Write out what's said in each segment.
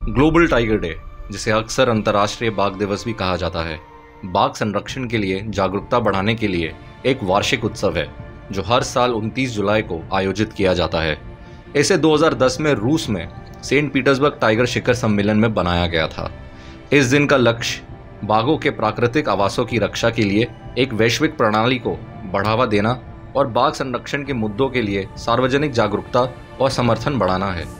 Global tiger day, जिसे अक्सर अंतर्राष्ट्रीय बाघ दिवस भी कहा जाता है, बाघ संरक्षण के लिए जागरूकता बढ़ाने के लिए एक वार्षिक उत्सव है जो हर साल 29 जुलाई को आयोजित किया जाता है। इसे 2010 में रूस में सेंट पीटर्सबर्ग टाइगर शिखर सम्मेलन में बनाया गया था। इस दिन का लक्ष्य बाघों के प्राकृतिक आवासों की रक्षा के लिए एक वैश्विक प्रणाली को बढ़ावा देना और बाघ संरक्षण के मुद्दों के लिए सार्वजनिक जागरूकता और समर्थन बढ़ाना है।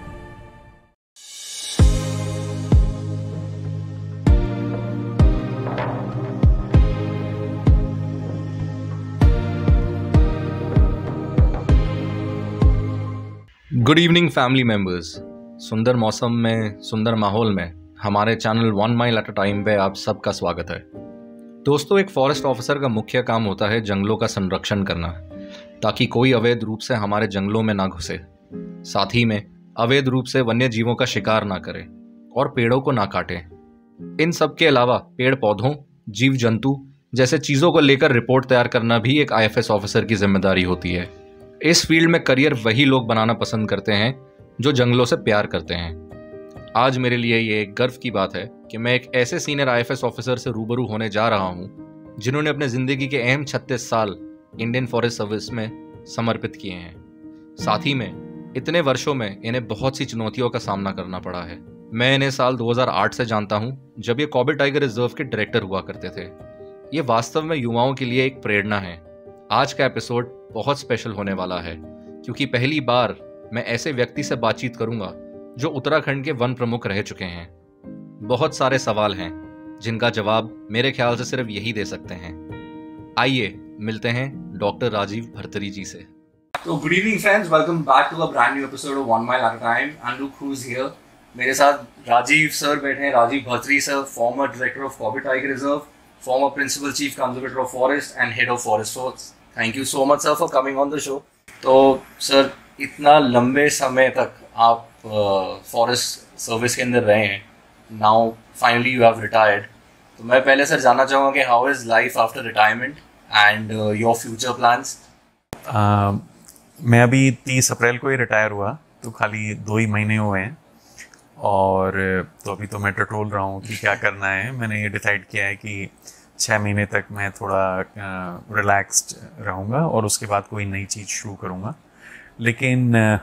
Good evening family members. सुंदर मौसम में, सुंदर माहौल में हमारे channel 1 mile at a time पे आप सबका स्वागत है। दोस्तों, एक फॉरेस्ट ऑफिसर का मुख्य काम होता है जंगलों का संरक्षण करना, ताकि कोई अवैध रूप से हमारे जंगलों में ना घुसे, साथ ही में अवैध रूप से वन्य जीवों का शिकार ना करे और पेड़ों को ना काटे। इन सब के अलावा पेड़ पौधों, जीव जंतु जैसे चीज़ों को लेकर रिपोर्ट तैयार करना भी एक IFS ऑफिसर की जिम्मेदारी होती है। इस फील्ड में करियर वही लोग बनाना पसंद करते हैं जो जंगलों से प्यार करते हैं। आज मेरे लिए ये एक गर्व की बात है कि मैं एक ऐसे सीनियर IFS ऑफिसर से रूबरू होने जा रहा हूँ जिन्होंने अपने ज़िंदगी के अहम 36 साल इंडियन फॉरेस्ट सर्विस में समर्पित किए हैं। साथ ही में इतने वर्षों में इन्हें बहुत सी चुनौतियों का सामना करना पड़ा है। मैं इन्हें साल 2008 से जानता हूँ, जब ये कॉर्बेट टाइगर रिजर्व के डायरेक्टर हुआ करते थे। ये वास्तव में युवाओं के लिए एक प्रेरणा है। आज का एपिसोड बहुत स्पेशल होने वाला है क्योंकि पहली बार मैं ऐसे व्यक्ति से बातचीत करूंगा जो उत्तराखंड के वन प्रमुख रह चुके हैं। बहुत सारे सवाल हैं जिनका जवाब मेरे ख्याल से सिर्फ यही दे सकते हैं। आइए मिलते हैं डॉक्टर राजीव भरतरी जी से। तो good evening friends, welcome back to a brand new episode of 1 mile at a time. And look who is here. मेरे साथ राजीव सर बैठे हैं, Rajiv Bhartari sir, former director of Corbett tiger reserve, former principal chief conservator of forest and head of forest force. Thank you so much sir for coming on the show. तो sir, इतना लंबे समय तक आप फॉरेस्ट सर्विस के अंदर रहे हैं, now finally you have retired. तो मैं पहले सर जानना चाहूँगा कि how is life after retirement and your future plans. मैं अभी 30 अप्रैल को ही रिटायर हुआ, तो खाली 2 ही महीने हुए हैं और तो अभी तो मैं टटोल रहा हूँ कि क्या करना है। मैंने ये डिसाइड किया है कि 6 महीने तक मैं थोड़ा रिलैक्स्ड रहूँगा और उसके बाद कोई नई चीज़ शुरू करूँगा। लेकिन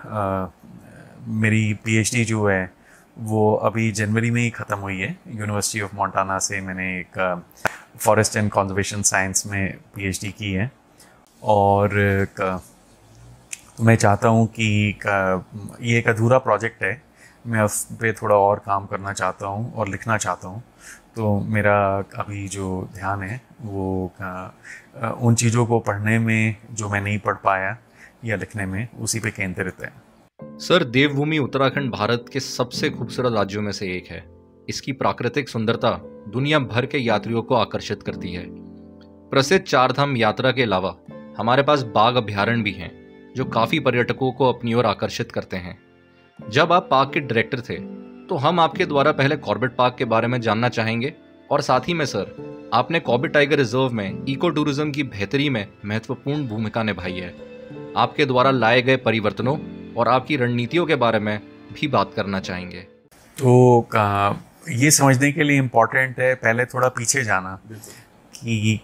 मेरी PhD जो है वो अभी जनवरी में ही ख़त्म हुई है। यूनिवर्सिटी ऑफ मोंटाना से मैंने एक फॉरेस्ट एंड कंजर्वेशन साइंस में PhD की है और तो मैं चाहता हूँ कि ये एक अधूरा प्रोजेक्ट है, मैं उस पर थोड़ा और काम करना चाहता हूँ और लिखना चाहता हूँ। तो मेरा अभी जो ध्यान है वो उन चीज़ों को पढ़ने में जो मैं नहीं पढ़ पाया या लिखने में, उसी पे केंद्रित है। सर, देवभूमि उत्तराखंड भारत के सबसे खूबसूरत राज्यों में से एक है। इसकी प्राकृतिक सुंदरता दुनिया भर के यात्रियों को आकर्षित करती है। प्रसिद्ध 4 धाम यात्रा के अलावा हमारे पास बाघ अभ्यारण्य भी हैं जो काफ़ी पर्यटकों को अपनी ओर आकर्षिक करते हैं। जब आप पार्क के डायरेक्टर थे तो हम आपके द्वारा पहले कॉर्बेट पार्क के बारे में जानना चाहेंगे और साथ ही में सर, आपने कॉर्बेट टाइगर रिजर्व में इको टूरिज्म की बेहतरी में महत्वपूर्ण भूमिका निभाई है। आपके द्वारा लाए गए परिवर्तनों और आपकी रणनीतियों के बारे में भी बात करना चाहेंगे। तो ये समझने के लिए इम्पोर्टेंट है पहले थोड़ा पीछे जाना कि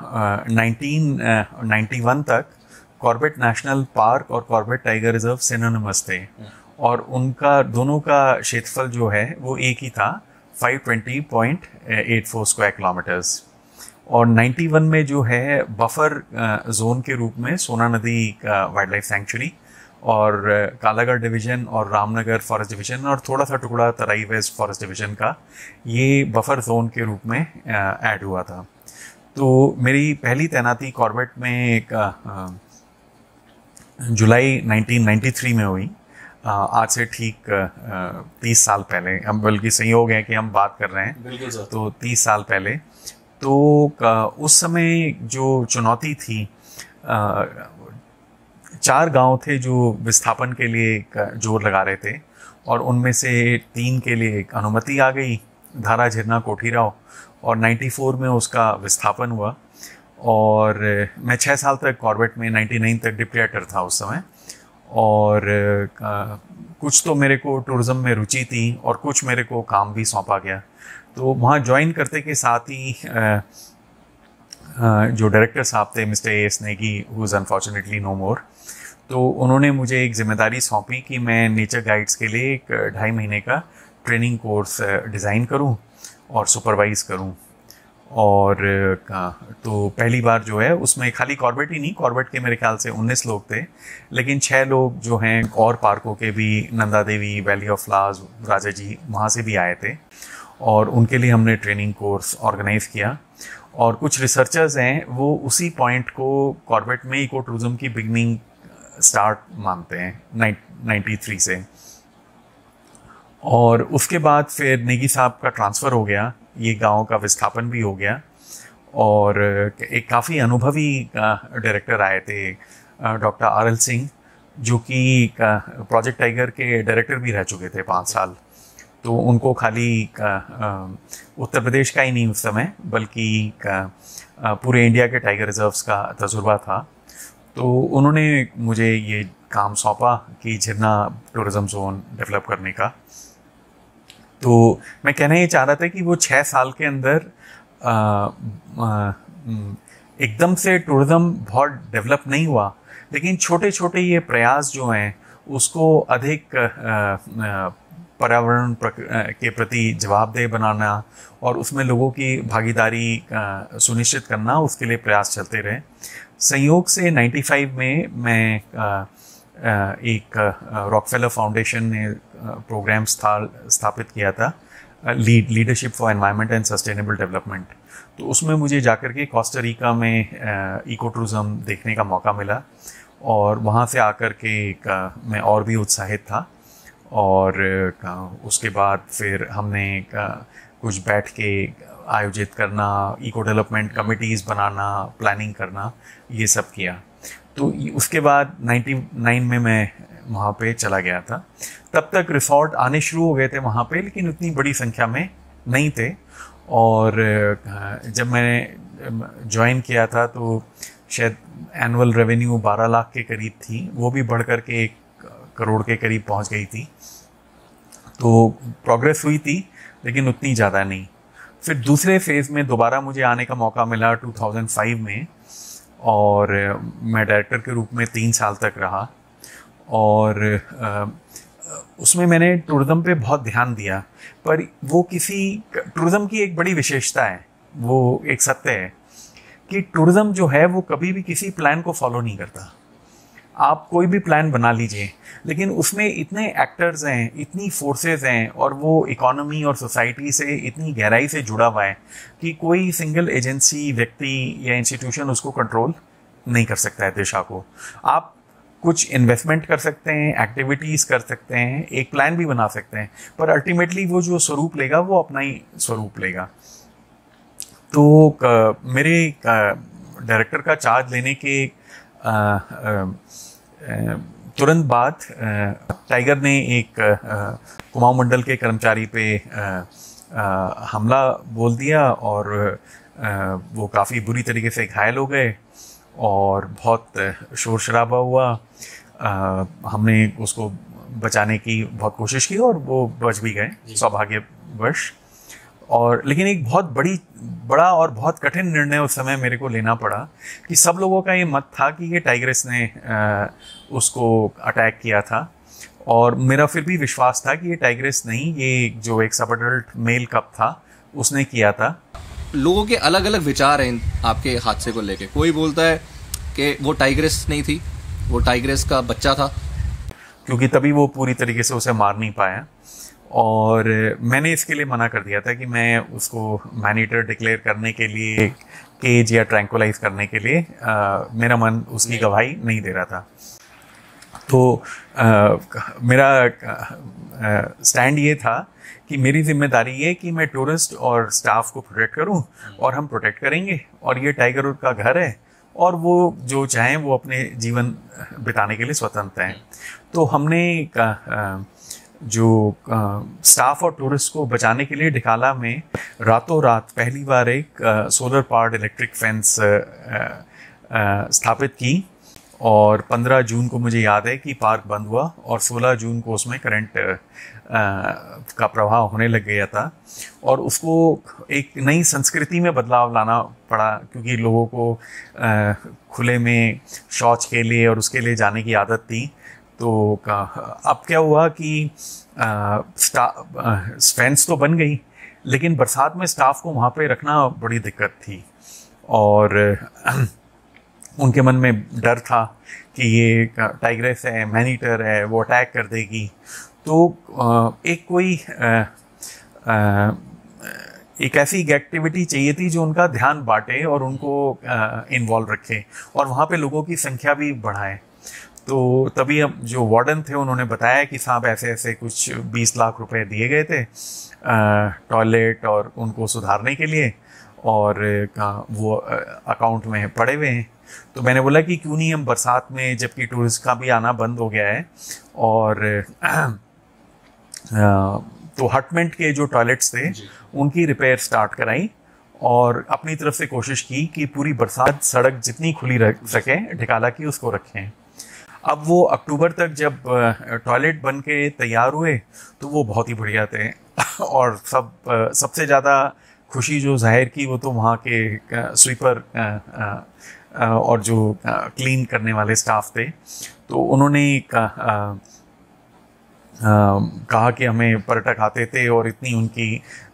1991 तक कॉर्बेट नेशनल पार्क और कॉर्बेट टाइगर रिजर्व सिनोनिमस थे और उनका दोनों का क्षेत्रफल जो है वो एक ही था, 520.84 स्क्वायर किलोमीटर्स। और 91 में जो है बफर जोन के रूप में सोना नदी का वाइल्ड लाइफ सेंचुरी और कालागढ़ डिवीज़न और रामनगर फॉरेस्ट डिवीज़न और थोड़ा सा टुकड़ा तराई वेस्ट फॉरेस्ट डिवीज़न का, ये बफर जोन के रूप में ऐड हुआ था। तो मेरी पहली तैनाती कॉर्बेट में जुलाई 1993 में हुई। आज से ठीक 30 साल पहले, हम बल्कि संयोग है कि हम बात कर रहे हैं। बिल्कुल सर। तो 30 साल पहले तो उस समय जो चुनौती थी, 4 गांव थे जो विस्थापन के लिए जोर लगा रहे थे और उनमें से 3 के लिए अनुमति आ गई, धारा, झिरना, कोठीराव, और 94 में उसका विस्थापन हुआ। और मैं 6 साल तक कॉर्बेट में 99 तक डिप्टी डायरेक्टर था उस समय। और कुछ तो मेरे को टूरिज़्म में रुचि थी और कुछ मेरे को काम भी सौंपा गया। तो वहाँ ज्वाइन करते के साथ ही जो डायरेक्टर साहब थे mister A S Negi, who is unfortunately no more, तो उन्होंने मुझे एक जिम्मेदारी सौंपी कि मैं नेचर गाइड्स के लिए एक 2.5 महीने का ट्रेनिंग कोर्स डिज़ाइन करूं और सुपरवाइज़ करूं। और तो पहली बार जो है उसमें खाली कॉर्बेट ही नहीं, कॉर्बेट के मेरे ख्याल से 19 लोग थे, लेकिन 6 लोग जो हैं और पार्कों के भी, Nanda Devi, valley of flowers, Rajaji, वहाँ से भी आए थे और उनके लिए हमने ट्रेनिंग कोर्स ऑर्गेनाइज़ किया। और कुछ रिसर्चर्स हैं वो उसी पॉइंट को कॉर्बेट में इको टूरिज्म की बिगनिंग स्टार्ट मानते हैं 93 से। और उसके बाद फिर नेगी साहब का ट्रांसफ़र हो गया, ये गांव का विस्थापन भी हो गया और एक काफ़ी अनुभवी डायरेक्टर आए थे, डॉक्टर आर एल सिंह, जो कि प्रोजेक्ट टाइगर के डायरेक्टर भी रह चुके थे 5 साल। तो उनको खाली उत्तर प्रदेश का ही नहीं उस समय, बल्कि पूरे इंडिया के टाइगर रिजर्व्स का तजुर्बा था। तो उन्होंने मुझे ये काम सौंपा कि झरना टूरिज़्म जोन डेवलप करने का। तो मैं कहना ये चाह रहा था कि वो 6 साल के अंदर एकदम से टूरिज़्म बहुत डेवलप नहीं हुआ, लेकिन छोटे छोटे ये प्रयास जो हैं उसको अधिक पर्यावरण के प्रति जवाबदेह बनाना और उसमें लोगों की भागीदारी सुनिश्चित करना, उसके लिए प्रयास चलते रहे। संयोग से 95 में मैं एक रॉकफेलर फाउंडेशन ने प्रोग्राम स्थापित किया था, leadership for environment and sustainable development. तो उसमें मुझे जाकर के कोस्टा रिका में इको टूरिज़्म देखने का मौका मिला और वहाँ से आकर के मैं और भी उत्साहित था। और उसके बाद फिर हमने कुछ बैठ के आयोजित करना, इको डेवलपमेंट कमिटीज़ बनाना, प्लानिंग करना, ये सब किया। तो उसके बाद 99 में मैं वहाँ पे चला गया था। तब तक रिसोर्ट आने शुरू हो गए थे वहाँ पे, लेकिन उतनी बड़ी संख्या में नहीं थे। और जब मैंने ज्वाइन किया था तो शायद एनुअल रेवेन्यू 12 लाख के करीब थी, वो भी बढ़ कर के 1 करोड़ के करीब पहुँच गई थी। तो प्रोग्रेस हुई थी, लेकिन उतनी ज़्यादा नहीं। फिर दूसरे फेज़ में दोबारा मुझे आने का मौका मिला 2005 में, और मैं डायरेक्टर के रूप में 3 साल तक रहा। और उसमें मैंने टूरिज़्म पे बहुत ध्यान दिया, पर वो टूरिज़्म की एक बड़ी विशेषता है, वो एक सत्य है कि टूरिज़्म जो है वो कभी भी किसी प्लान को फॉलो नहीं करता। आप कोई भी प्लान बना लीजिए, लेकिन उसमें इतने एक्टर्स हैं, इतनी फोर्सेस हैं, और वो इकोनॉमी और सोसाइटी से इतनी गहराई से जुड़ा हुआ है कि कोई सिंगल एजेंसी, व्यक्ति या इंस्टीट्यूशन उसको कंट्रोल नहीं कर सकता है दिशा को। आप कुछ इन्वेस्टमेंट कर सकते हैं, एक्टिविटीज़ कर सकते हैं, एक प्लान भी बना सकते हैं, पर अल्टीमेटली वो जो स्वरूप लेगा वो अपना ही स्वरूप लेगा। तो मेरे डायरेक्टर का चार्ज लेने के तुरंत बाद टाइगर ने एक कुमाऊं मंडल के कर्मचारी पे हमला बोल दिया और वो काफ़ी बुरी तरीके से घायल हो गए और बहुत शोर शराबा हुआ। हमने उसको बचाने की बहुत कोशिश की और वो बच भी गए सौभाग्यवश। और लेकिन एक बहुत बड़ा और बहुत कठिन निर्णय उस समय मेरे को लेना पड़ा कि सब लोगों का ये मत था कि ये टाइग्रेस ने उसको अटैक किया था, और मेरा फिर भी विश्वास था कि ये टाइग्रेस नहीं, ये जो एक सब एडल्ट मेल कप था उसने किया था। लोगों के अलग अलग विचार हैं आपके हादसे को लेके। कोई बोलता है कि वो टाइग्रेस नहीं थी, वो टाइग्रेस का बच्चा था, क्योंकि तभी वो पूरी तरीके से उसे मार नहीं पाया। और मैंने इसके लिए मना कर दिया था कि मैं उसको मैनीटर डिक्लेयर करने के लिए, केज या ट्रैंकुलाइज करने के लिए मेरा मन उसकी गवाही नहीं दे रहा था। तो मेरा स्टैंड ये था कि मेरी जिम्मेदारी ये कि मैं टूरिस्ट और स्टाफ को प्रोटेक्ट करूं, और हम प्रोटेक्ट करेंगे, और ये टाइगर का घर है और वो जो चाहें वो अपने जीवन बिताने के लिए स्वतंत्र हैं। तो हमने जो स्टाफ और टूरिस्ट को बचाने के लिए ढिकाला में रातों रात पहली बार एक सोलर पावर्ड इलेक्ट्रिक फेंस स्थापित की, और 15 जून को मुझे याद है कि पार्क बंद हुआ और 16 जून को उसमें करंट का प्रभाव होने लग गया था और उसको एक नई संस्कृति में बदलाव लाना पड़ा, क्योंकि लोगों को खुले में शौच के लिए और उसके लिए जाने की आदत थी। तो अब क्या हुआ कि फैंस तो बन गई, लेकिन बरसात में स्टाफ को वहाँ पे रखना बड़ी दिक्कत थी और उनके मन में डर था कि ये टाइग्रेस है, मैन ईटर है, वो अटैक कर देगी। तो एक ऐसी एक्टिविटी चाहिए थी जो उनका ध्यान बांटे और उनको इन्वॉल्व रखे और वहाँ पे लोगों की संख्या भी बढ़ाए। तो तभी अब जो वार्डन थे उन्होंने बताया कि साहब ऐसे ऐसे कुछ 20 लाख रुपए दिए गए थे टॉयलेट और उनको सुधारने के लिए और वो अकाउंट में पड़े हुए हैं। तो मैंने बोला कि क्यों नहीं हम बरसात में, जबकि टूरिस्ट का भी आना बंद हो गया है, और तो हटमेंट के जो टॉयलेट्स थे उनकी रिपेयर स्टार्ट कराई और अपनी तरफ से कोशिश की कि पूरी बरसात सड़क जितनी खुली रख सके ढिकाला की उसको रखें। अब वो अक्टूबर तक जब टॉयलेट बन के तैयार हुए तो वो बहुत ही बढ़िया थे और सबसे ज़्यादा खुशी जो जाहिर की वो तो वहाँ के स्वीपर और जो क्लीन करने वाले स्टाफ थे। तो उन्होंने कहा कि हमें पर्यटक आते थे और इतनी उनकी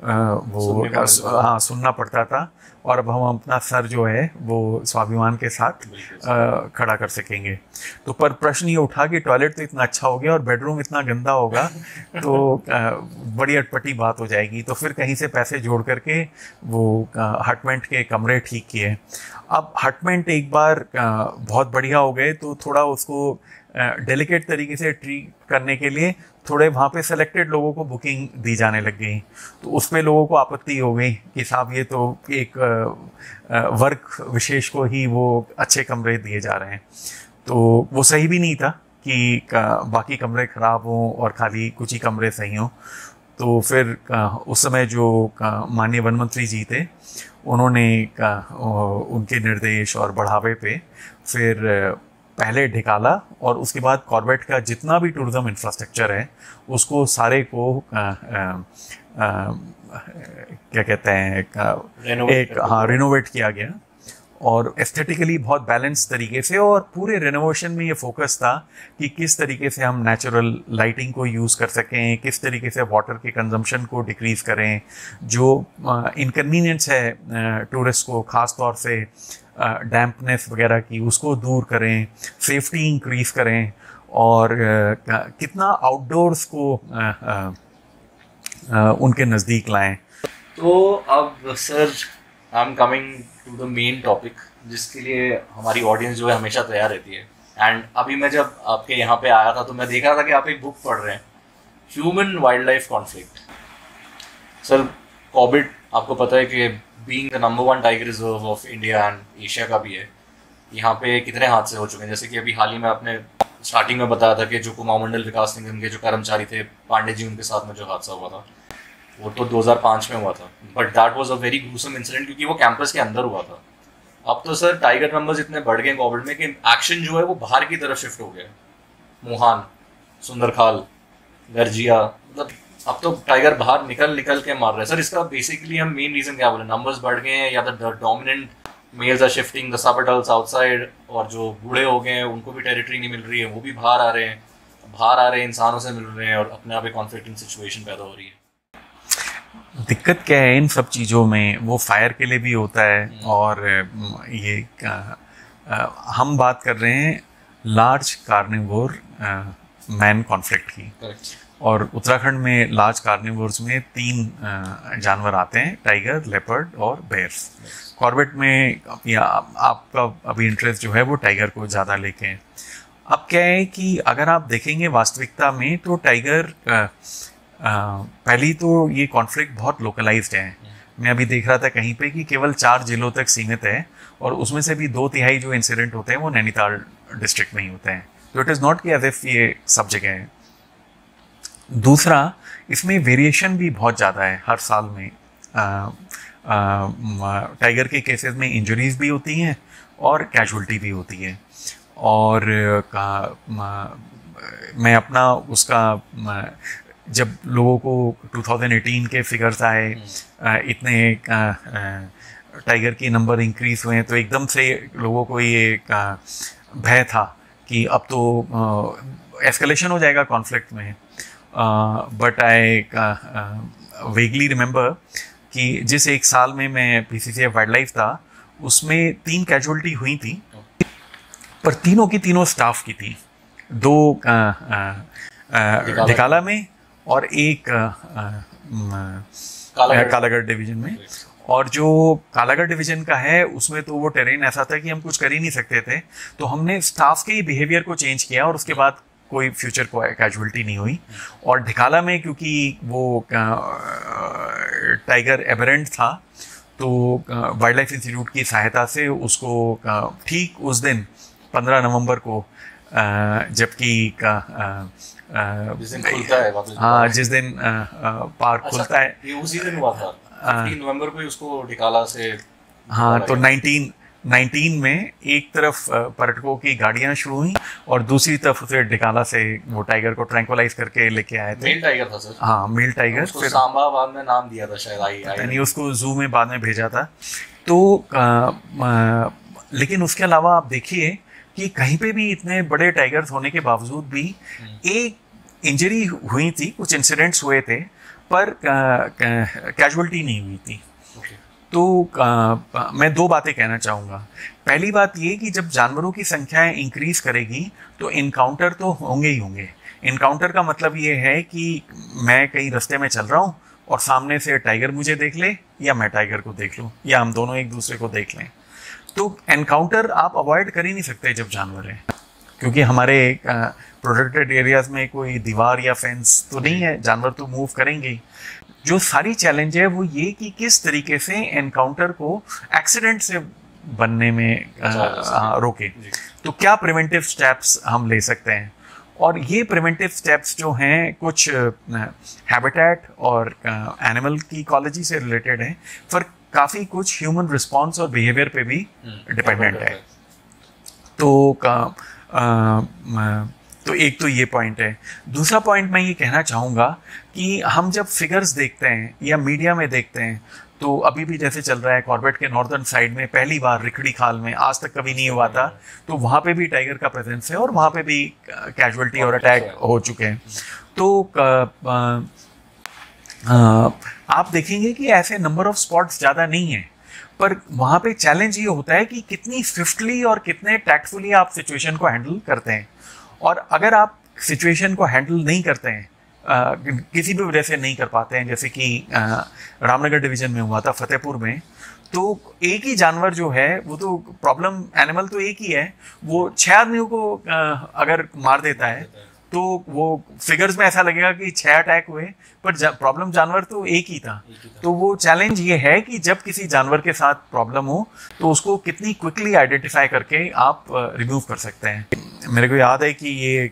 सुनना पड़ता था और अब हम अपना सर जो है वो स्वाभिमान के साथ खड़ा कर सकेंगे। तो पर प्रश्न ये उठा कि टॉयलेट तो इतना अच्छा हो गया और बेडरूम इतना गंदा होगा तो बड़ी अटपटी बात हो जाएगी। तो फिर कहीं से पैसे जोड़ करके वो हटमेंट के कमरे ठीक किए। अब हटमेंट एक बार बहुत बढ़िया हो गए तो थोड़ा उसको डेलिकेट तरीके से ट्रीट करने के लिए थोड़े वहाँ पे सेलेक्टेड लोगों को बुकिंग दी जाने लग गई। तो उसमें लोगों को आपत्ति हो गई कि साहब ये तो एक वर्ग विशेष को ही वो अच्छे कमरे दिए जा रहे हैं। तो वो सही भी नहीं था कि बाकी कमरे ख़राब हों और खाली कुछ ही कमरे सही हों। तो फिर उस समय जो माननीय वन मंत्री जी थे उन्होंने उनके निर्देश और बढ़ावे पे फिर पहले ढिकाला और उसके बाद कॉर्बेट का जितना भी टूरिज्म इंफ्रास्ट्रक्चर है उसको सारे को क्या कहते हैं रिनोवेट किया गया और एस्थेटिकली बहुत बैलेंस तरीके से। और पूरे रिनोवेशन में ये फोकस था कि किस तरीके से हम नेचुरल लाइटिंग को यूज़ कर सकें, किस तरीके से वाटर के कंजम्पशन को डिक्रीज़ करें, जो इनकन्वीनियंस है टूरिस्ट को ख़ास तौर से डैम्पनेस वगैरह की, उसको दूर करें, सेफ्टी इंक्रीज़ करें और कितना आउटडोर्स को उनके नज़दीक लाएं। तो अब sir I am coming to the main topic जिसके लिए हमारी ऑडियंस जो है हमेशा तैयार रहती है। एंड अभी मैं जब आपके यहाँ पे आया था तो मैं देख रहा था कि आप एक बुक पढ़ रहे हैं, human wild life conflict. Sir Corbett आपको पता है कि being the number 1 tiger reserve of India and Asia का भी है, यहाँ पे कितने हादसे हो चुके हैं। जैसे कि अभी हाल ही में आपने स्टार्टिंग में बताया था कि जो कुमाऊं मंडल विकास निगम के जो कर्मचारी थे पांडे जी, उनके साथ में जो हादसा हुआ था वो तो 2005 में हुआ था, but that was a very gruesome incident क्योंकि वो कैंपस के अंदर हुआ था। अब तो सर टाइगर नंबर्स इतने बढ़ गए कॉर्बेट में कि एक्शन जो है वो बाहर की तरफ शिफ्ट हो गया। मुहान, सुंदरखाल, गर्जिया, मतलब अब तो टाइगर बाहर निकल के मार रहे हैं। सर इसका बेसिकली हम मेन रीजन क्या बोले, नंबर्स बढ़ गए हैं या the dominant males are shifting, the subadults outside, और जो बूढ़े हो गए हैं उनको भी टेरिटरी नहीं मिल रही है, वो भी बाहर आ रहे हैं, इंसानों से मिल रहे हैं और अपने आप एक कॉन्फ्लिक्टिंग सिचुएशन पैदा हो रही है। दिक्कत क्या है इन सब चीज़ों में, वो फायर के लिए भी होता है और ये हम बात कर रहे हैं लार्ज कार्निवोर मैन कॉन्फ्लिक्ट की। और उत्तराखंड में लार्ज कार्निवोर्स में 3 जानवर आते हैं, टाइगर, लेपर्ड और बेयर्स। कॉर्बेट में आपका अभी इंटरेस्ट जो है वो टाइगर को ज़्यादा लेके है। अब क्या है कि अगर आप देखेंगे वास्तविकता में तो टाइगर पहली तो ये कॉन्फ्लिक्ट बहुत लोकलाइज्ड है। मैं अभी देख रहा था कहीं पे कि केवल 4 जिलों तक सीमित है और उसमें से भी 2/3 जो इंसिडेंट होते हैं वो नैनीताल डिस्ट्रिक्ट में ही होते हैं। तो इट इज़ नॉट कि एज इफ ये सब जगह है। दूसरा, इसमें वेरिएशन भी बहुत ज़्यादा है हर साल में। टाइगर के केसेस में इंजरीज भी होती हैं और कैजुअल्टी भी होती है। और मैं अपना उसका जब लोगों को 2018 के फिगर्स आए, इतने टाइगर की नंबर इंक्रीज हुए, तो एकदम से लोगों को ये भय था कि अब तो एस्केलेशन हो जाएगा कॉन्फ्लिक्ट में। बट आई वेगली रिमेंबर कि जिस एक साल में मैं पीसीसीएफ वाइल्ड लाइफ था उसमें 3 कैजुअलिटी हुई थी, पर तीनों की तीनों स्टाफ की थी। 2 डिकाला में और एक कालागढ़ डिवीजन में। और जो कालागढ़ डिवीजन का है उसमें तो वो टेरेन ऐसा था कि हम कुछ कर ही नहीं सकते थे, तो हमने स्टाफ के ही बिहेवियर को चेंज किया और उसके बाद कोई फ्यूचर को कैजुअलिटी नहीं हुई। और ढिकाला में क्योंकि वो टाइगर एबरेंट था, तो वाइल्ड लाइफ इंस्टीट्यूट की सहायता से उसको ठीक उस दिन 15 नवंबर को, जबकि जिस दिन खुलता है वापस, हाँ जिस दिन पार्क खुलता है, ये उसी दिन हुआ था 15 नवंबर को ही उसको ढिकाला से। हाँ, तो 19 में एक तरफ पर्यटकों की गाड़ियां शुरू हुई और दूसरी तरफ उसे ढिकाला से वो टाइगर को ट्रैंकुलाइज करके लेके आए थे। मेल टाइगर था सर? हाँ, मेल टाइगर। उसको सांबा बाद में नाम दिया था शायद, यानी उसको जू में बाद में भेजा था। तो लेकिन उसके अलावा आप देखिए कि कहीं पे भी इतने बड़े टाइगर्स होने के बावजूद भी एक इंजरी हुई थी, कुछ इंसिडेंट्स हुए थे, पर कैजुअलिटी नहीं हुई थी। तो मैं 2 बातें कहना चाहूँगा। पहली बात ये कि जब जानवरों की संख्या इंक्रीज करेगी तो इनकाउंटर तो होंगे ही होंगे। इनकाउंटर का मतलब ये है कि मैं कहीं रास्ते में चल रहा हूँ और सामने से टाइगर मुझे देख ले या मैं टाइगर को देख लूँ या हम दोनों एक दूसरे को देख लें। तो एनकाउंटर आप अवॉइड कर ही नहीं सकते जब जानवर है, क्योंकि हमारे प्रोटेक्टेड एरियाज में कोई दीवार या फेंस तो नहीं है, जानवर तो मूव करेंगे ही। जो सारी चैलेंज है वो ये कि किस तरीके से एनकाउंटर को एक्सीडेंट से बनने में रोके। तो क्या प्रिवेंटिव स्टेप्स हम ले सकते हैं, और ये प्रिवेंटिव स्टेप्स जो हैं कुछ हैबिटेट और एनिमल की इकोलॉजी से रिलेटेड हैं, पर काफ़ी कुछ ह्यूमन रिस्पॉन्स और बिहेवियर पे भी डिपेंडेंट है। तो एक तो ये पॉइंट है। दूसरा पॉइंट मैं ये कहना चाहूँगा कि हम जब फिगर्स देखते हैं या मीडिया में देखते हैं, तो अभी भी जैसे चल रहा है कॉर्बेट के नॉर्दर्न साइड में पहली बार रिखड़ी खाल में, आज तक कभी नहीं हुआ था, तो वहाँ पे भी टाइगर का प्रेजेंस है और वहाँ पे भी कैजुअलिटी और अटैक हो चुके हैं। तो आप देखेंगे कि ऐसे नंबर ऑफ स्पॉट्स ज़्यादा नहीं है, पर वहाँ पे चैलेंज ये होता है कि कितनी स्विफ्टली और कितने टैक्टफुली आप सिचुएशन को हैंडल करते हैं। और अगर आप सिचुएशन को हैंडल नहीं करते हैं, किसी भी वजह से नहीं कर पाते हैं, जैसे कि रामनगर डिवीजन में हुआ था फतेहपुर में, तो एक ही जानवर जो है वो तो प्रॉब्लम एनिमल तो एक ही है, वो 6 आदमियों को अगर मार देता है तो वो फिगर्स में ऐसा लगेगा कि 6 अटैक हुए, पर प्रॉब्लम जानवर तो एक ही था। तो वो चैलेंज ये है कि जब किसी जानवर के साथ प्रॉब्लम हो तो उसको कितनी क्विकली आइडेंटिफाई करके आप रिमूव कर सकते हैं। मेरे को याद है कि ये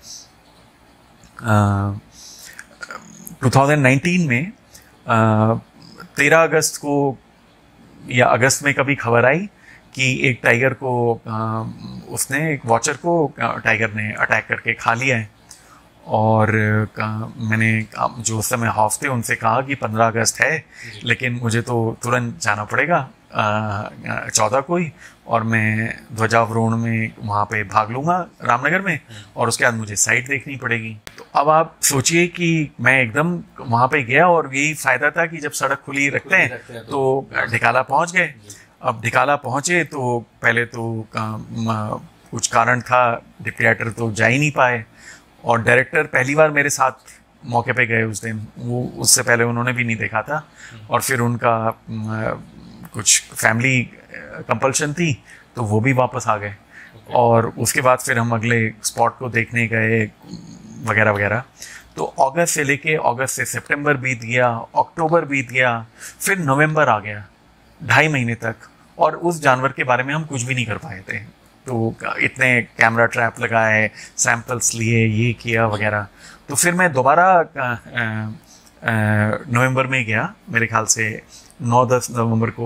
2019 में 13 अगस्त को या अगस्त में कभी खबर आई कि एक टाइगर को उसने एक वॉचर को टाइगर ने अटैक करके खा लिया है। और मैंने जो उस समय हाफ थे उनसे कहा कि 15 अगस्त है, लेकिन मुझे तो तुरंत जाना पड़ेगा 14 को ही, और मैं ध्वजावरोहण में वहाँ पे भाग लूँगा रामनगर में, और उसके बाद मुझे साइट देखनी पड़ेगी। तो अब आप सोचिए कि मैं एकदम वहाँ पे गया और यही फ़ायदा था कि जब सड़क खुली रखते हैं तो ढिकाला पहुँच गए। अब ढिकाला पहुँचे तो पहले तो कुछ कारण था, डिप्टी डायरेक्टर तो जा ही नहीं पाए, और डायरेक्टर पहली बार मेरे साथ मौके पे गए उस दिन, वो उससे पहले उन्होंने भी नहीं देखा था, और फिर उनका कुछ फैमिली कंपल्शन थी तो वो भी वापस आ गए। और उसके बाद फिर हम अगले स्पॉट को देखने गए वगैरह वगैरह। तो अगस्त से लेके अगस्त से सितंबर बीत गया, अक्टूबर बीत गया, फिर नवंबर आ गया, 2.5 महीने तक, और उस जानवर के बारे में हम कुछ भी नहीं कर पाए थे। तो इतने कैमरा ट्रैप लगाए, सैंपल्स लिए, ये किया वगैरह। तो फिर मैं दोबारा नवंबर में गया, मेरे ख्याल से 9-10 नवंबर को,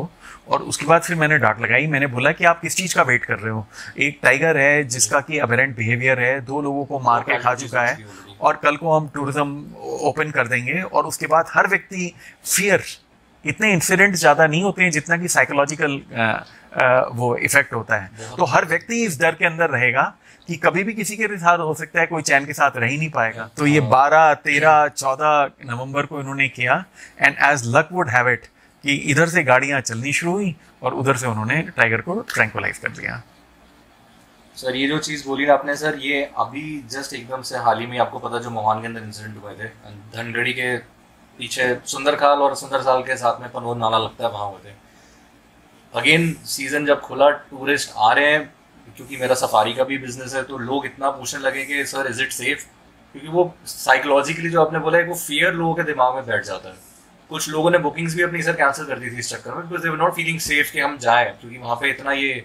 और उसके बाद फिर मैंने डांट लगाई, मैंने बोला कि आप किस चीज़ का वेट कर रहे हो? एक टाइगर है जिसका कि अबेरेंट बिहेवियर है, 2 लोगों को मार के खा चुका है, और कल को हम टूरिज्म ओपन कर देंगे और उसके बाद हर व्यक्ति फियर, इतने इंसिडेंट ज़्यादा नहीं होते हैं जितना कि साइकोलॉजिकल वो इफेक्ट होता है। तो हर व्यक्ति इस डर के अंदर रहेगा कि कभी भी किसी के साथ हो सकता है, कोई चैन के साथ रह ही नहीं पाएगा। तो ये 12, 13, 14 नवंबर को इन्होंने किया, and as luck would have it कि इधर से गाड़ियां चलनी शुरू हुई और उधर से उन्होंने टाइगर को ट्रैंक्विलाइज कर दिया। सर ये जो चीज़ बोली ना आपने सर, ये अभी जस्ट एकदम से हाल ही में आपको पता जो मोहान के अंदर इंसिडेंट हुए थे, धनगढ़ी के पीछे सुंदरखाल और सुंदरसाल के साथ में पनोर नाला लगता है, वहाँ हुए थे। अगेन सीजन जब खुला, टूरिस्ट आ रहे हैं, क्योंकि मेरा सफारी का भी बिजनेस है, तो लोग इतना पूछने लगे कि सर इज इट सेफ, क्योंकि वो साइकोलॉजिकली जो आपने बोला है वो फियर लोगों के दिमाग में बैठ जाता है। कुछ लोगों ने बुकिंग्स भी अपनी सर कैंसिल कर दी थी इस चक्कर में, because they were not feeling safe कि हम जाएं, क्योंकि वहाँ पे इतना ये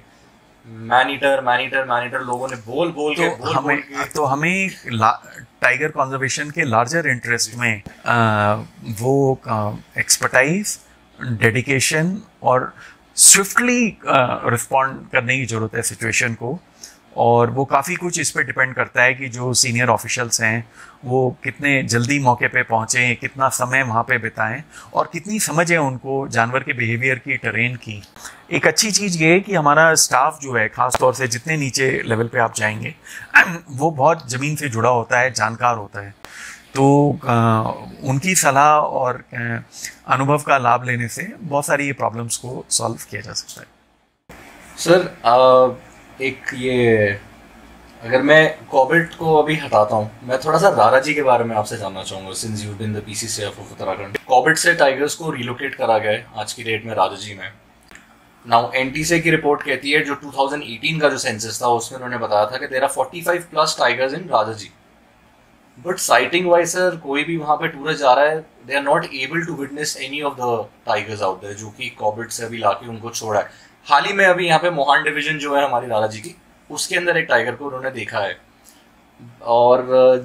मैनीटर लोगों ने बोल के हमें टाइगर कंजर्वेशन के लार्जर इंटरेस्ट में वो एक्सपर्टाइज, डेडिकेशन और स्विफ्टली रिस्पॉन्ड करने की ज़रूरत है सिचुएशन को। और वो काफ़ी कुछ इस पे डिपेंड करता है कि जो सीनियर ऑफिशियल्स हैं वो कितने जल्दी मौके पे पहुँचें, कितना समय वहाँ पे बिताएं और कितनी समझ है उनको जानवर के बिहेवियर की, टेरेन की। एक अच्छी चीज़ ये है कि हमारा स्टाफ जो है, ख़ास तौर से जितने नीचे लेवल पे आप जाएंगे, वो बहुत ज़मीन से जुड़ा होता है, जानकार होता है। तो उनकी सलाह और अनुभव का लाभ लेने से बहुत सारी ये प्रॉब्लम्स को सॉल्व किया जा सकता है। सर एक ये, अगर मैं कॉर्बेट को अभी हटाता हूँ, मैं थोड़ा सा रारा जी के बारे में आपसे जानना चाहूँगा, since you been the PCCF of Uttarakhand. Corbett से टाइगर्स को रिलोकेट करा गया है आज की डेट में राजाजी में। नाउ एनटीसी की रिपोर्ट कहती है, जो 2018 का जो सेंसस था उसमें उन्होंने बताया था कि there are 45+ tigers in Rajaji. But sighting wise sir, कोई भी वहाँ पे टूरिस्ट जा रहा है, they are not able to witness any of the tigers out there, जो कि कॉर्बेट से अभी लाके उनको छोड़ा है। हाल ही में अभी यहाँ पे मोहान डिवीजन जो है हमारी लाला जी की, उसके अंदर एक टाइगर को उन्होंने देखा है, और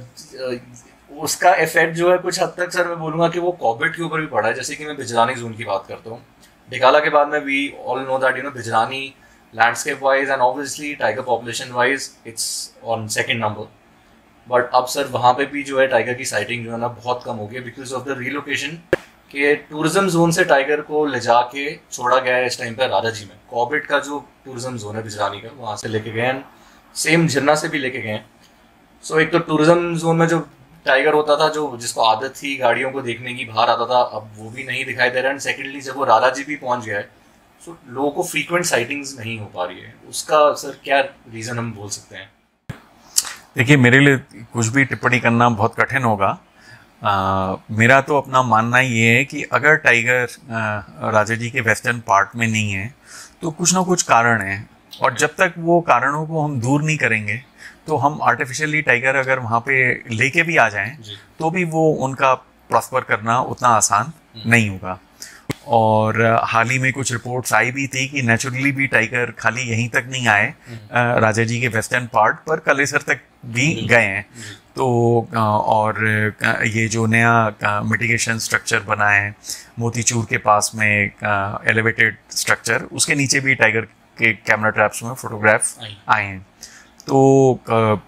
उसका इफेक्ट जो है कुछ हद तक सर मैं बोलूँगा कि वो कॉर्बेट के ऊपर भी पड़ा है। जैसे कि मैं बिजरानी जोन की बात करता हूँ, डिकाला के बाद में we all know that Bijrani landscape wise and obviously tiger population wise it's on second number. But अब सर वहाँ पे भी जो है टाइगर की साइटिंग जो है ना बहुत कम हो गई बिकॉज ऑफ द रिलोकेशन के टूरिज्म जोन से टाइगर को ले जाके छोड़ा गया है इस टाइम पे राजाजी में। कॉर्बेट का जो टूरिज्म जोन है बिजरानी का, वहाँ से लेके गए, सेम झरना से भी लेके गए। सो एक तो टूरिज्म जोन में जो टाइगर होता था, जो जिसको आदत थी गाड़ियों को देखने की, बाहर आता था, अब वो भी नहीं दिखाई दे रहा है। एंड सेकेंडली जब वो राजाजी भी पहुँच गया है, सो लोगों को फ्रीक्वेंट साइटिंग्स नहीं हो पा रही है। उसका सर क्या रीज़न हम बोल सकते हैं? देखिए, मेरे लिए कुछ भी टिप्पणी करना बहुत कठिन होगा। मेरा तो अपना मानना ये है कि अगर टाइगर राजाजी के वेस्टर्न पार्ट में नहीं है तो कुछ ना कुछ कारण है, और जब तक वो कारणों को हम दूर नहीं करेंगे तो हम आर्टिफिशियली टाइगर अगर वहाँ पे लेके भी आ जाएं तो भी वो उनका प्रॉस्पर करना उतना आसान नहीं होगा। और हाल ही में कुछ रिपोर्ट्स आई भी थी कि नेचुरली भी टाइगर खाली यहीं तक नहीं आए राजाजी के वेस्टर्न पार्ट पर, कलेसर तक भी गए हैं। तो और ये जो नया मिटिगेशन स्ट्रक्चर बना है मोतीचूर के पास में, एलिवेटेड स्ट्रक्चर, उसके नीचे भी टाइगर के कैमरा ट्रैप्स में फोटोग्राफ आए हैं। तो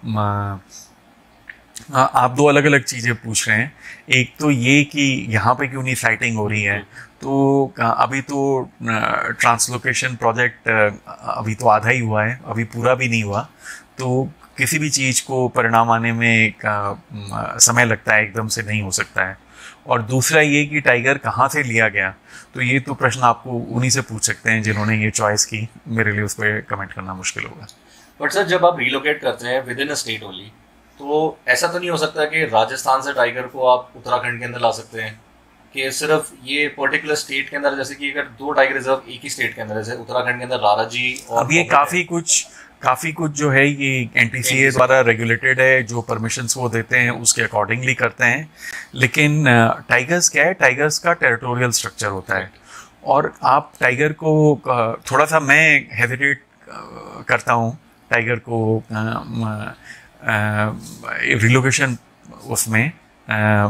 आप दो अलग अलग चीज़ें पूछ रहे हैं। एक तो ये कि यहाँ पे क्यों नहीं साइटिंग हो रही है, तो अभी तो ट्रांसलोकेशन प्रोजेक्ट अभी तो आधा ही हुआ है, अभी पूरा भी नहीं हुआ। तो किसी भी चीज़ को परिणाम आने में एक समय लगता है, एकदम से नहीं हो सकता है। और दूसरा ये कि टाइगर कहाँ से लिया गया, तो ये तो प्रश्न आपको उन्हीं से पूछ सकते हैं जिन्होंने ये चॉइस की। मेरे लिए उस पर कमेंट करना मुश्किल होगा। बट सर, जब आप रिलोकेट करते हैं within a state only, तो ऐसा तो नहीं हो सकता कि राजस्थान से टाइगर को आप उत्तराखंड के अंदर ला सकते हैं, कि सिर्फ ये पर्टिकुलर स्टेट के अंदर, जैसे कि अगर 2 टाइगर रिजर्व एक ही स्टेट के अंदर, जैसे उत्तराखंड के अंदर राराजी और अब ये काफ़ी कुछ जो है ये एनटीसीए द्वारा रेगुलेटेड है, जो परमिशंस वो देते हैं उसके अकॉर्डिंगली करते हैं। लेकिन टाइगर्स क्या है, टाइगर्स का टेरिटोरियल स्ट्रक्चर होता है, और आप टाइगर को थोड़ा सा मैं हेजिटेट करता हूँ टाइगर को रिलोकेशन उसमें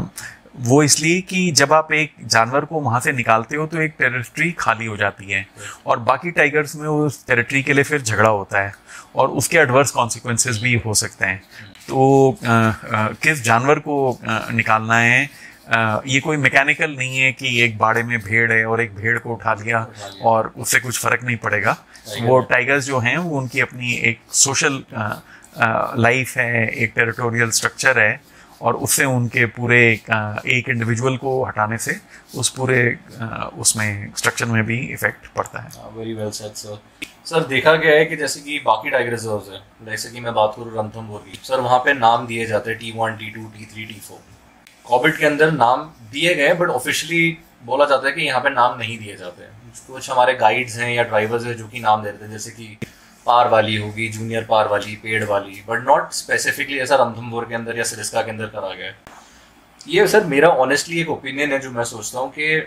वो इसलिए कि जब आप एक जानवर को वहाँ से निकालते हो तो एक टेरिटरी खाली हो जाती है और बाकी टाइगर्स में उस टेरिटरी के लिए फिर झगड़ा होता है और उसके एडवर्स कॉन्सिक्वेंसेस भी हो सकते हैं। तो किस जानवर को निकालना है, ये कोई मैकेनिकल नहीं है कि एक बाड़े में भेड़ है और एक भेड़ को उठा लिया और उससे कुछ फर्क नहीं पड़ेगा। वो टाइगर्स जो हैं वो उनकी अपनी एक सोशल लाइफ है, एक टेरिटोरियल स्ट्रक्चर है और उससे उनके पूरे एक इंडिविजुअल को हटाने से उस पूरे उसमें स्ट्रक्चर में भी इफेक्ट पड़ता है। Very well said sir. Sir देखा गया है कि जैसे कि बाकी टाइगर रिजर्व्स है, जैसे कि मैं बात करूँ रणथंभौर की, सर वहाँ पे नाम दिए जाते हैं T1, T2, T3, T4। Corbett के अंदर नाम दिए गए बट ऑफिशियली बोला जाता है कि यहाँ पे नाम नहीं दिए जाते हैं। कुछ हमारे गाइड्स हैं या ड्राइवर्स हैं जो कि नाम दे देते हैं, जैसे कि पार वाली होगी, जूनियर पार वाली, पेड़ वाली, बट नॉट स्पेसिफिकली ऐसा रणथंभौर के अंदर या सरिस्का के अंदर करा गया है। ये सर मेरा ऑनेस्टली एक ओपिनियन है जो मैं सोचता हूँ कि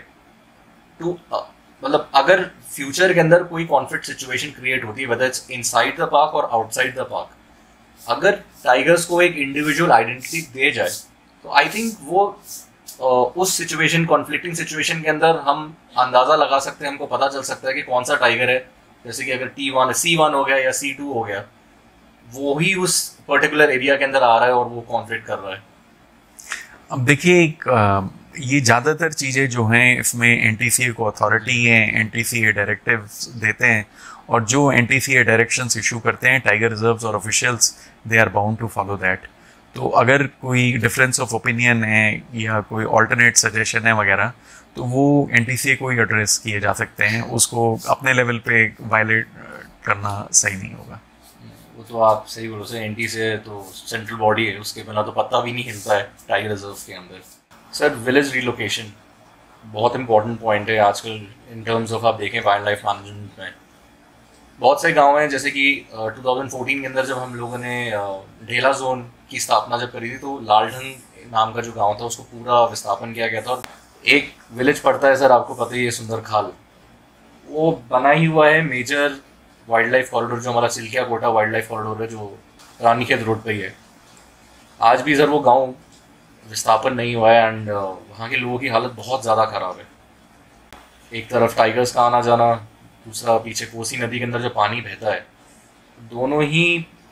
मतलब अगर फ्यूचर के अंदर कोई कॉन्फ्लिक्ट सिचुएशन क्रिएट होती है, whether it's inside the park और आउटसाइड द पार्क, अगर टाइगर्स को एक इंडिविजुअल आइडेंटिटी दे जाए तो आई थिंक वो उस सिचुएशन, कॉन्फ्लिक्टिंग सिचुएशन के अंदर हम अंदाजा लगा सकते हैं, हमको पता चल सकता है कि कौन सा टाइगर है। जैसे कि अगर C1 हो गया या C2 हो गया, वो ही उस पर्टिकुलर एरिया के अंदर आ रहा है और वो कॉन्फ्लिक्ट कर रहा है। अब देखिए ये ज़्यादातर चीज़ें जो हैं इसमें NTCA को अथॉरिटी है, NTCA डायरेक्टिव्स देते हैं और जो NTCA डायरेक्शंस इशू करते हैं टाइगर रिजर्व्स और officials they are bound to follow that. तो अगर कोई डिफरेंस ऑफ ओपिनियन है या कोई ऑल्टरनेट सजेशन है वगैरह तो वो NTCA को ही एड्रेस किए जा सकते हैं, उसको अपने लेवल पे वायलेट करना सही नहीं होगा। वो तो आप सही बोलो सर, NTCA तो सेंट्रल बॉडी है, उसके बिना तो पत्ता भी नहीं हिलता है टाइगर रिजर्व के अंदर। सर विलेज रिलोकेशन बहुत इंपॉर्टेंट पॉइंट है आजकल इन टर्म्स ऑफ, आप देखें वाइल्ड लाइफ मैनेजमेंट में बहुत से गांव हैं, जैसे कि 2014 के अंदर जब हम लोगों ने ढेला जोन की स्थापना जब करी थी तो लालढंग नाम का जो गांव था उसको पूरा विस्थापन किया गया था। और एक विलेज पड़ता है सर, आपको पता ही है, सुंदरखाल, वो बना ही हुआ है मेजर वाइल्ड लाइफ कॉरिडोर, जो हमारा Chilkiya Kota wild life corridor है जो रानीखेत रोड पे ही है। आज भी सर वो गांव विस्थापन नहीं हुआ है एंड वहाँ के लोगों की हालत बहुत ज़्यादा ख़राब है। एक तरफ टाइगर्स का आना जाना, दूसरा पीछे कोसी नदी के अंदर जो पानी बहता है, दोनों ही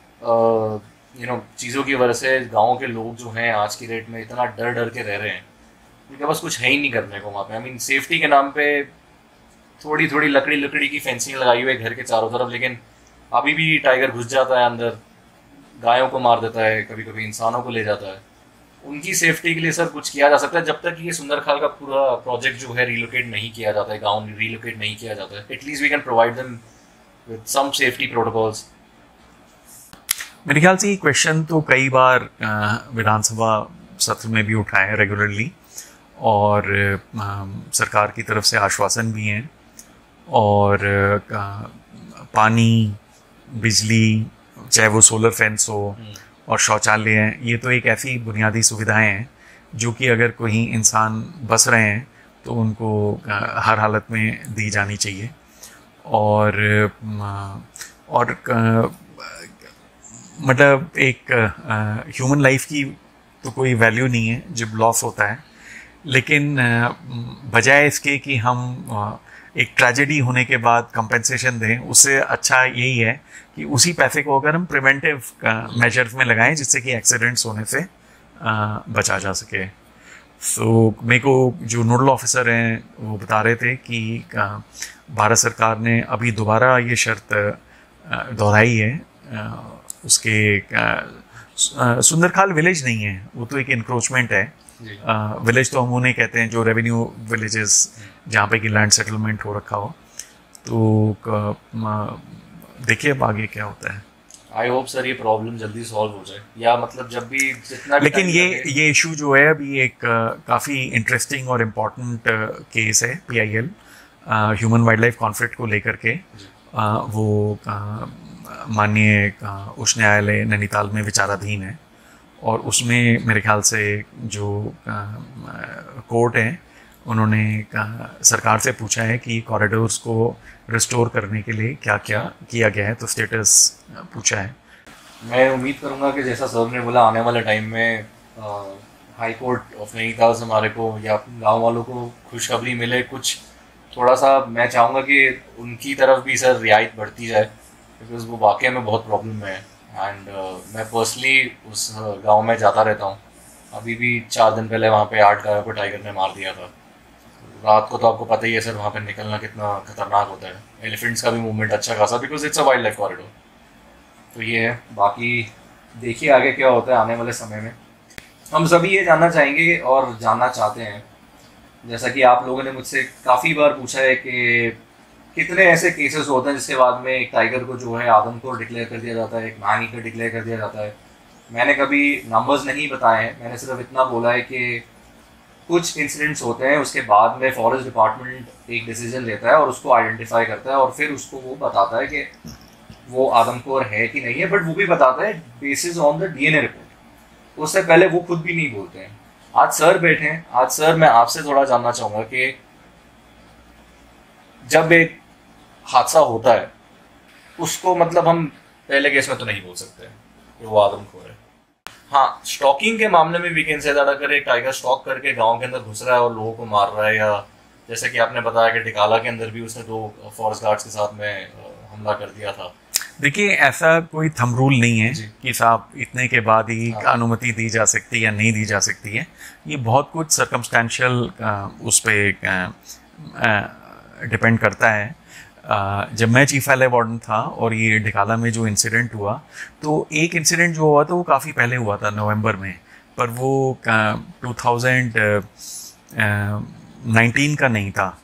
चीज़ों की वजह से गाँव के लोग जो हैं आज की डेट में इतना डर डर के रह रहे हैं, उनके पास कुछ है ही नहीं करने को वहाँ पे। आई मीन सेफ्टी के नाम पे थोड़ी थोड़ी लकड़ी की फेंसिंग लगाई हुई है घर के चारों तरफ, लेकिन अभी भी टाइगर घुस जाता है अंदर, गायों को मार देता है, कभी कभी इंसानों को ले जाता है। उनकी सेफ्टी के लिए सर कुछ किया जा सकता है जब तक ये सुंदरखाल का पूरा प्रोजेक्ट जो है रिलोकेट नहीं किया जाता है, गाँव रिलोकेट नहीं किया जाता है। At least we can provide them with some safety protocols. मेरे ख्याल से ये क्वेश्चन तो कई बार विधानसभा सत्र में भी उठाए हैं रेगुलरली और सरकार की तरफ से आश्वासन भी हैं और पानी, बिजली, चाहे वो सोलर फैंस हो और शौचालय हैं, ये तो एक ऐसी बुनियादी सुविधाएं हैं जो कि अगर कोई इंसान बस रहे हैं तो उनको हर हालत में दी जानी चाहिए। और मतलब एक ह्यूमन लाइफ की तो कोई वैल्यू नहीं है जब लॉस होता है, लेकिन बजाय इसके कि हम एक ट्रेजेडी होने के बाद कंपेंसेशन दें, उससे अच्छा यही है कि उसी पैसे को अगर हम प्रिवेंटिव मेजर्स में लगाएं जिससे कि एक्सीडेंट्स होने से बचा जा सके। सो मेरे को जो नोडल ऑफिसर हैं वो बता रहे थे कि भारत सरकार ने अभी दोबारा ये शर्त दोहराई है। उसके सुंदरखाल विलेज नहीं है, वो तो एक इंक्रोचमेंट है। विलेज तो हम उन्हें कहते हैं जो रेवेन्यू विलेजेस जहाँ पे कि लैंड सेटलमेंट हो रखा हो। तो देखिए अब आगे क्या होता है। आई होप सर ये प्रॉब्लम जल्दी सॉल्व हो जाए, या मतलब जब भी जितना भी लेकिन ये इशू जो है अभी एक काफ़ी इंटरेस्टिंग और इम्पॉर्टेंट केस है PIL human wild life conflict को लेकर के। वो माननीय उच्च न्यायालय नैनीताल में विचाराधीन है और उसमें मेरे ख्याल से जो कोर्ट है उन्होंने सरकार से पूछा है कि कॉरिडोर्स को रिस्टोर करने के लिए क्या क्या किया गया है, तो स्टेटस पूछा है। मैं उम्मीद करूंगा कि जैसा सर ने बोला आने वाले टाइम में हाई कोर्ट ऑफ नैनीताल से हमारे को या गांव वालों को खुशखबरी मिले कुछ, थोड़ा सा मैं चाहूँगा कि उनकी तरफ भी सर रियायत बढ़ती जाए, बिकॉज वो वाकई में बहुत प्रॉब्लम में है। एंड मैं पर्सनली उस गांव में जाता रहता हूँ। अभी भी 4 दिन पहले वहाँ पे 8 गायों को टाइगर ने मार दिया था। रात को तो आपको पता ही है सर, वहाँ पे निकलना कितना खतरनाक होता है। एलिफेंट्स का भी मूवमेंट अच्छा खासा, because it's a wild life corridor. तो ये है, बाकी देखिए आगे क्या होता है आने वाले समय में। हम सभी ये जानना चाहेंगे और जानना चाहते हैं, जैसा कि आप लोगों ने मुझसे काफ़ी बार पूछा है कि कितने ऐसे केसेस होते हैं जिसके बाद में एक टाइगर को जो है आदमखोर डिक्लेयर कर दिया जाता है, एक मैन ईटर डिक्लेयर कर दिया जाता है। मैंने कभी नंबर्स नहीं बताए हैं, मैंने सिर्फ इतना बोला है कि कुछ इंसिडेंट्स होते हैं, उसके बाद में फॉरेस्ट डिपार्टमेंट एक डिसीजन लेता है और उसको आइडेंटिफाई करता है और फिर उसको वो बताता है कि वो आदमखोर है कि नहीं है। बट वो भी बताता है basis on the DNA report, उससे पहले वो खुद भी नहीं बोलते हैं। आज सर बैठे हैं, आज सर मैं आपसे थोड़ा जानना चाहूँगा कि जब एक हादसा होता है उसको मतलब हम पहले केस में तो नहीं बोल सकते कि वो आदमखोर है। हाँ, स्टॉकिंग के मामले में वी कैन से दैट अगर एक टाइगर स्टॉक करके गांव के अंदर घुस रहा है और लोगों को मार रहा है, या जैसे कि आपने बताया कि टिकाला के अंदर भी उसने 2 फॉरेस्ट गार्ड्स के साथ में हमला कर दिया था। देखिए, ऐसा कोई थंब रूल नहीं है कि साहब इतने के बाद ही अनुमति दी जा सकती है या नहीं दी जा सकती है। ये बहुत कुछ सर्कमस्टेंशियल उस पर डिपेंड करता है। जब मैं चीफ वाइल्ड लाइफ वार्डन था और ये ढिकाला में जो इंसिडेंट हुआ, तो एक इंसिडेंट जो हुआ था वो काफ़ी पहले हुआ था, नवंबर में, पर वो 2019 का नहीं था।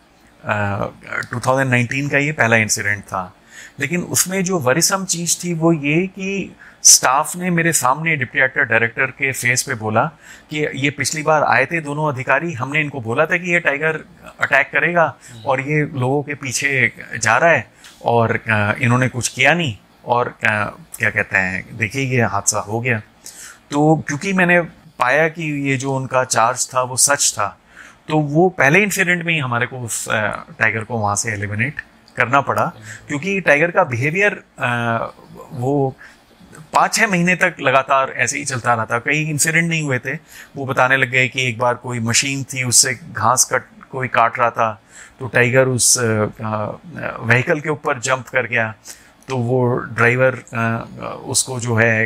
2019 का ये पहला इंसिडेंट था। लेकिन उसमें जो वरिसम चीज़ थी वो ये कि स्टाफ ने मेरे सामने डिप्टी एक्टर डायरेक्टर के फेस पे बोला कि ये पिछली बार आए थे दोनों अधिकारी, हमने इनको बोला था कि ये टाइगर अटैक करेगा और ये लोगों के पीछे जा रहा है और इन्होंने कुछ किया नहीं, और क्या कहते हैं, देखिए ये हादसा हो गया। तो क्योंकि मैंने पाया कि ये जो उनका चार्ज था वो सच था, तो वो पहले इंसिडेंट में ही हमारे को उस टाइगर को वहाँ से एलिमिनेट करना पड़ा, क्योंकि टाइगर का बिहेवियर वो 5-6 महीने तक लगातार ऐसे ही चलता रहा था। कई इंसिडेंट नहीं हुए थे। वो बताने लग गए कि एक बार कोई मशीन थी, उससे घास कोई काट रहा था, तो टाइगर उस व्हीकल के ऊपर जंप कर गया, तो वो ड्राइवर उसको जो है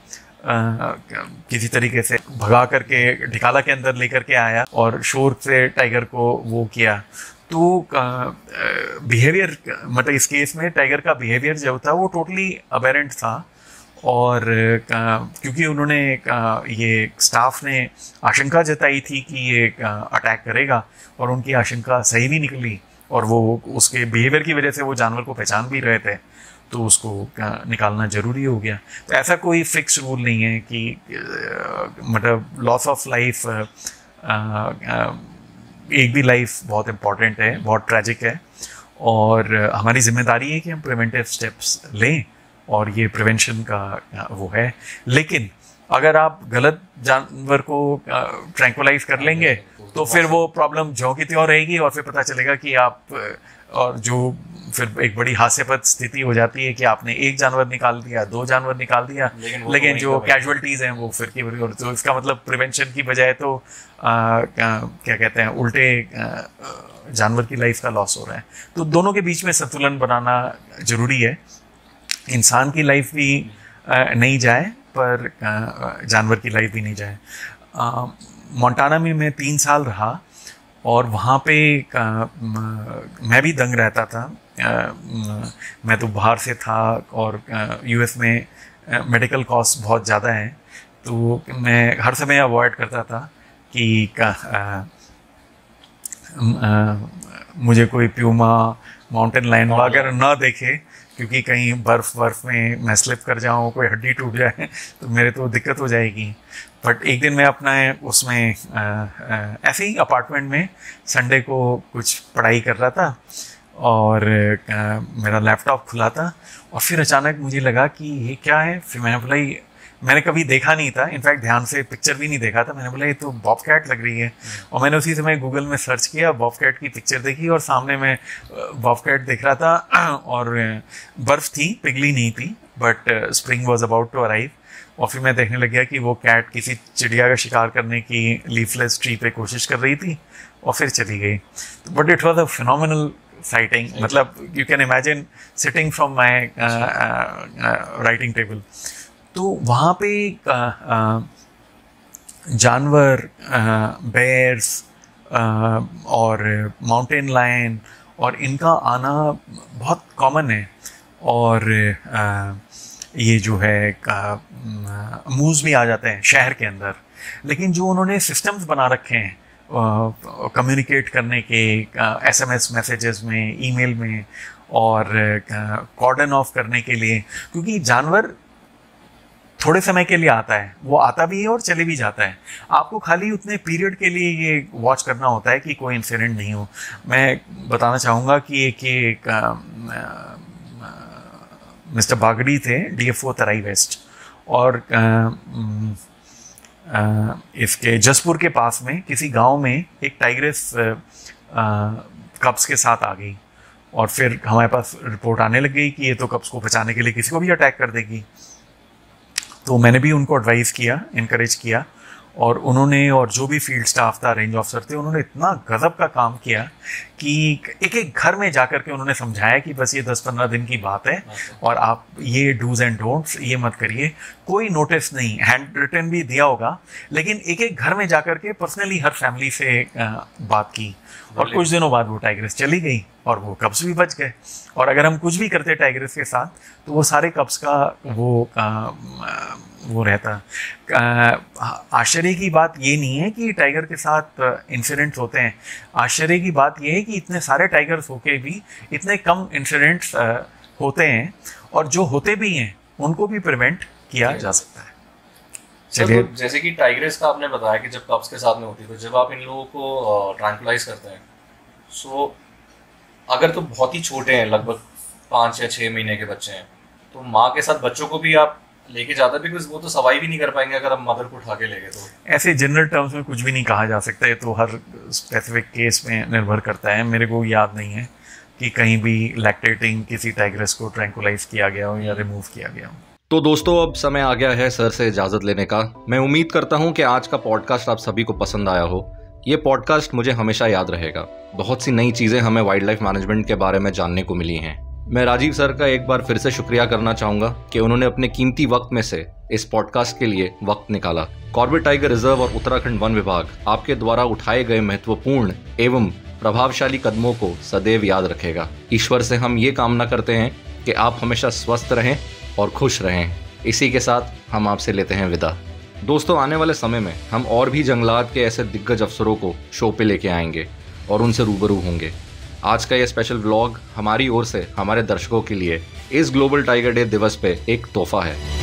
किसी तरीके से भगा करके ढिकाला के अंदर लेकर के आया और शोर से टाइगर को वो किया। तो बिहेवियर, मतलब इस केस में टाइगर का बिहेवियर जो था वो टोटली अबेरेंट था। और क्योंकि उन्होंने ये स्टाफ ने आशंका जताई थी कि ये अटैक करेगा, और उनकी आशंका सही भी निकली, और वो उसके बिहेवियर की वजह से वो जानवर को पहचान भी रहे थे, तो उसको निकालना ज़रूरी हो गया। तो ऐसा कोई फिक्स रूल नहीं है कि मतलब लॉस ऑफ लाइफ, एक भी लाइफ बहुत इम्पॉर्टेंट है, बहुत ट्रैजिक है, और हमारी जिम्मेदारी है कि हम प्रिवेंटिव स्टेप्स लें, और ये प्रिवेंशन का वो है। लेकिन अगर आप गलत जानवर को ट्रैंकुलाइज कर लेंगे तो फिर वो प्रॉब्लम ज्यों की त्यों रहेगी, और फिर पता चलेगा कि आप, और जो फिर एक बड़ी हास्यास्पद स्थिति हो जाती है कि आपने 1 जानवर निकाल दिया, 2 जानवर निकाल दिया, लेकिन जो कैजुअलिटीज़ हैं वो फिर की, तो इसका मतलब प्रिवेंशन की बजाय तो क्या कहते हैं, उल्टे जानवर की लाइफ का लॉस हो रहा है। तो दोनों के बीच में संतुलन बनाना ज़रूरी है। इंसान की लाइफ भी नहीं जाए, पर जानवर की लाइफ भी नहीं जाए। मोंटाना में मैं 3 साल रहा, और वहाँ पे मैं भी दंग रहता था। मैं तो बाहर से था, और यूएस में मेडिकल कॉस्ट बहुत ज़्यादा है, तो मैं हर समय अवॉइड करता था कि मुझे कोई प्यूमा, माउंटेन लायन वगैरह ना देखे, क्योंकि कहीं बर्फ़ में मैं स्लिप कर जाऊँ, कोई हड्डी टूट जाए तो मेरे तो दिक्कत हो जाएगी। बट एक दिन मैं अपना उसमें ऐसे ही अपार्टमेंट में संडे को कुछ पढ़ाई कर रहा था, और मेरा लैपटॉप खुला था, और फिर अचानक मुझे लगा कि ये क्या है। फिर मैंने बोला मैंने कभी देखा नहीं था, इनफैक्ट ध्यान से पिक्चर भी नहीं देखा था। मैंने बोला ये तो बॉबकैट लग रही है, और मैंने उसी समय गूगल में सर्च किया, बॉबकैट की पिक्चर देखी और सामने मैं बॉबकैट देख रहा था और बर्फ़ थी, पिघली नहीं थी, but spring was about to arrive. और फिर मैं देखने लग गया कि वो कैट किसी चिड़िया का शिकार करने की लीफलेस ट्री पे कोशिश कर रही थी और फिर चली गई। But it was a phenomenal sighting, मतलब you can imagine sitting from my writing table. तो वहाँ पे जानवर, बेयर्स और माउंटेन लायन और इनका आना बहुत कॉमन है। और ये जो है मूव्स भी आ जाते हैं शहर के अंदर, लेकिन जो उन्होंने सिस्टम्स बना रखे हैं कम्युनिकेट करने के, SMS मैसेजेस में, ईमेल में, और कॉर्डन ऑफ करने के लिए, क्योंकि जानवर थोड़े समय के लिए आता है, वो आता भी है और चले भी जाता है। आपको खाली उतने पीरियड के लिए ये वॉच करना होता है कि कोई इंसिडेंट नहीं हो। मैं बताना चाहूँगा कि एक मिस्टर बागड़ी थे, DFO तराई वेस्ट, और इसके जसपुर के पास में किसी गांव में एक टाइग्रेस कब्स के साथ आ गई, और फिर हमारे पास रिपोर्ट आने लग गई कि ये तो कब्स को बचाने के लिए किसी को भी अटैक कर देगी। तो मैंने भी उनको एडवाइस किया, इनकरेज किया, और उन्होंने, और जो भी फील्ड स्टाफ था, रेंज ऑफिसर थे, उन्होंने इतना गजब का काम किया कि एक एक घर में जाकर के उन्होंने समझाया कि बस ये 10-15 दिन की बात है और आप ये डूज एंड डोंट्स ये मत करिए। कोई नोटिस नहीं, हैंड रिटन भी दिया होगा, लेकिन एक एक घर में जाकर के पर्सनली हर फैमिली से बात की, और कुछ दिनों बाद वो टाइग्रेस चली गई और वो कब्स भी बच गए। और अगर हम कुछ भी करते टाइग्रेस के साथ तो वो सारे कब्स का वो रहता। आश्चर्य की बात ये नहीं है कि टाइगर के साथ इंसिडेंट्स होते हैं, आश्चर्य की बात ये है कि इतने सारे टाइगर्स होके भी इतने कम इंसिडेंट्स होते हैं, और जो होते भी हैं उनको भी प्रिवेंट किया जा सकता है। चलिए, तो जैसे कि टाइग्रेस का आपने बताया कि जब कब्स के साथ में होती है, तो जब आप इन लोगों को ट्रैंकुलाइज करते हैं, सो अगर तो बहुत ही छोटे हैं, लगभग 5 या 6 महीने के बच्चे हैं, तो माँ के साथ बच्चों को भी आप लेके जाते हैं, बिकॉज वो तो सवाई भी नहीं कर पाएंगे अगर आप मदर को उठा के ले गए। तो ऐसे जनरल टर्म्स में कुछ भी नहीं कहा जा सकता है, तो हर स्पेसिफिक केस में निर्भर करता है। मेरे को याद नहीं है कि कहीं भी लैक्टेटिंग किसी टाइग्रेस को ट्रैंकुलाइज किया गया हो या रिमूव किया गया हो। तो दोस्तों, अब समय आ गया है सर से इजाज़त लेने का। मैं उम्मीद करता हूँ कि आज का पॉडकास्ट आप सभी को पसंद आया हो। ये पॉडकास्ट मुझे हमेशा याद रहेगा। बहुत सी नई चीज़ें हमें वाइल्ड लाइफ मैनेजमेंट के बारे में जानने को मिली हैं। मैं राजीव सर का एक बार फिर से शुक्रिया करना चाहूँगा कि उन्होंने अपने कीमती वक्त में से इस पॉडकास्ट के लिए वक्त निकाला। कॉर्बेट टाइगर रिजर्व और उत्तराखंड वन विभाग आपके द्वारा उठाए गए महत्वपूर्ण एवं प्रभावशाली कदमों को सदैव याद रखेगा। ईश्वर से हम ये कामना करते हैं कि आप हमेशा स्वस्थ रहें और खुश रहें। इसी के साथ हम आपसे लेते हैं विदा। दोस्तों, आने वाले समय में हम और भी जंगलात के ऐसे दिग्गज अफसरों को शो पे लेके आएंगे और उनसे रूबरू होंगे। आज का ये स्पेशल व्लॉग हमारी ओर से हमारे दर्शकों के लिए इस ग्लोबल टाइगर डे दिवस पे एक तोहफा है।